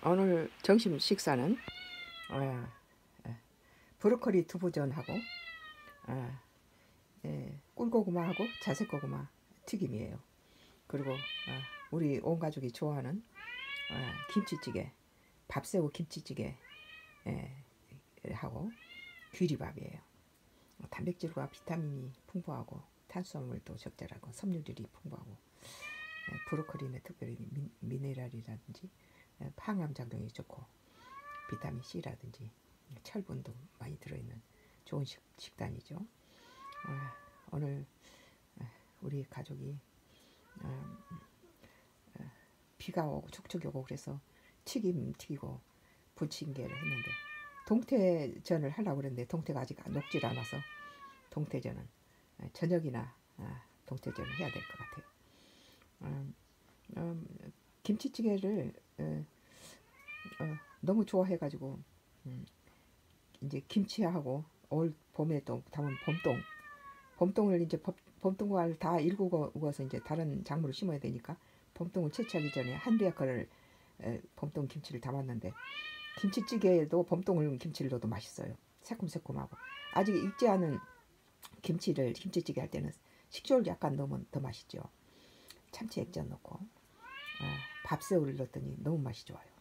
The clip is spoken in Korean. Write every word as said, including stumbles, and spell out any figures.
오늘 점심 식사는 어, 어, 브로콜리 두부전하고 어, 예, 꿀고구마하고 자색고구마 튀김이에요. 그리고 어, 우리 온 가족이 좋아하는 어, 김치찌개, 밥새우 김치찌개 예, 하고 귀리밥이에요. 단백질과 비타민이 풍부하고 탄수화물도 적절하고 섬유질이 풍부하고 예, 브로콜리는 특별히 미, 미네랄이라든지 예, 항암 작용이 좋고 비타민 C라든지 철분도 많이 들어있는 좋은 식, 식단이죠. 어, 오늘 우리 가족이 어, 비가 오고 촉촉이 오고 그래서 튀김 튀기고 부침개를 했는데 동태전을 하려고 그랬는데 동태가 아직 녹질 않아서 동태전은 저녁이나 동태전을 해야 될 것 같아요. 음, 음, 김치찌개를 어, 어, 너무 좋아해가지고 음, 이제 김치하고 올 봄에 또 담은 봄동 봄동을 이제 봄동을 다 일구어서 이제 다른 작물을 심어야 되니까 봄동을 채취하기 전에 한두 에커를 봄동 김치를 담았는데 김치찌개에도 봄동을 김치를 넣어도 맛있어요. 새콤새콤하고 아직 익지 않은 김치를 김치찌개 할 때는 식초를 약간 넣으면 더 맛있죠. 참치 액젓 넣고 아, 밥새우를 넣었더니 너무 맛이 좋아요.